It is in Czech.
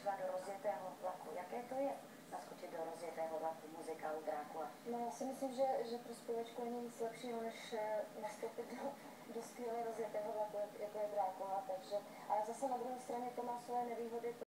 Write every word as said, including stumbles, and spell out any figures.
třeba do rozjetého vlaku. Jaké to je naskočit do rozjetého vlaku muzikálu Drákula? No, já si myslím, že, že pro zpěvačku není nic lepšího, než nastoupit do, do skvěle rozjetého vlaku, jako je Drákula. Takže, ale zase na druhé straně to má své nevýhody.